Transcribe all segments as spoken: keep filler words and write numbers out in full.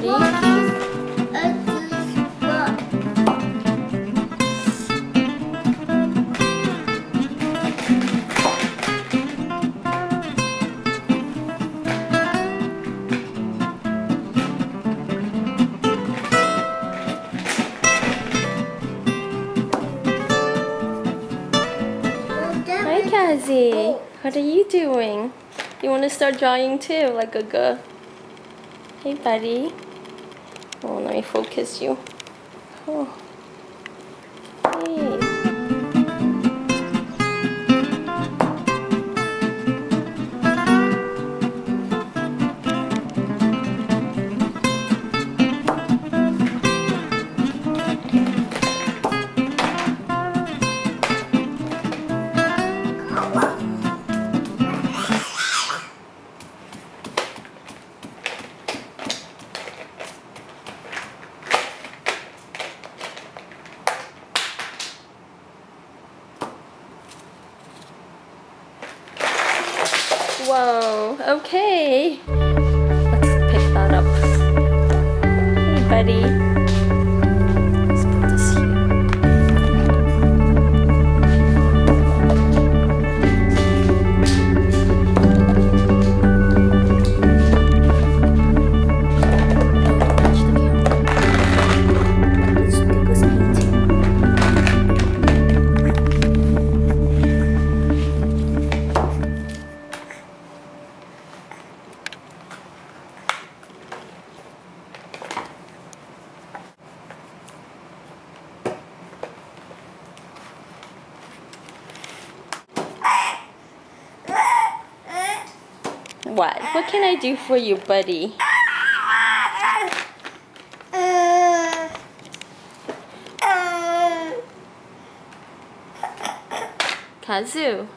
buddy? Hi, Kazi. What are you doing? You want to start drawing too, like a girl? Hey, buddy. Oh, let me focus you. Oh. Hey. Whoa, okay. Let's pick that up. Hey, buddy. Let's put this here. What? What can I do for you, buddy? Kazu,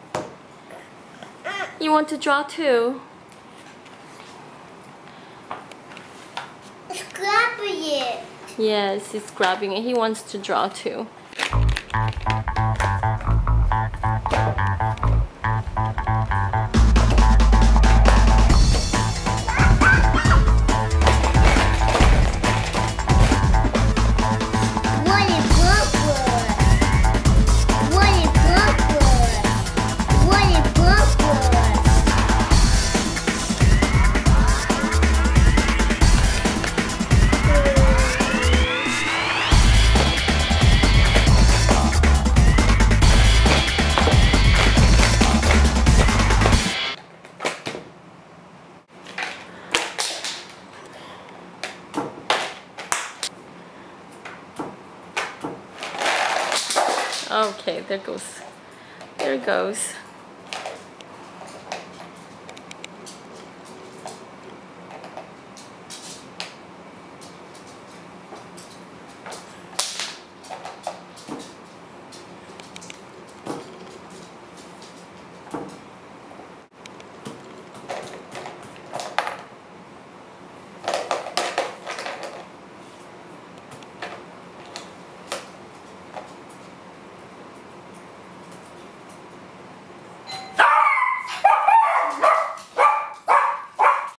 you want to draw too? It's grabbing it. Yes, he's grabbing it. He wants to draw too. Okay, there goes. There it goes.